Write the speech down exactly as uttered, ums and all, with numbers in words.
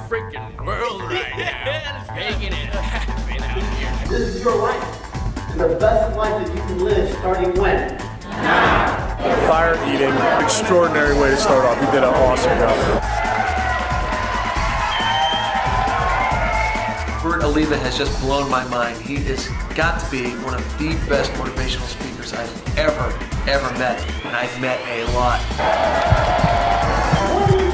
freaking world right now. Making it happen out here. This is your life. And the best life that you can live starting when? Now. Fire eating, extraordinary way to start off. You did an awesome job. Bert Oliva has just blown my mind. He has got to be one of the best motivational speakers I've ever, ever met. And I've met a lot.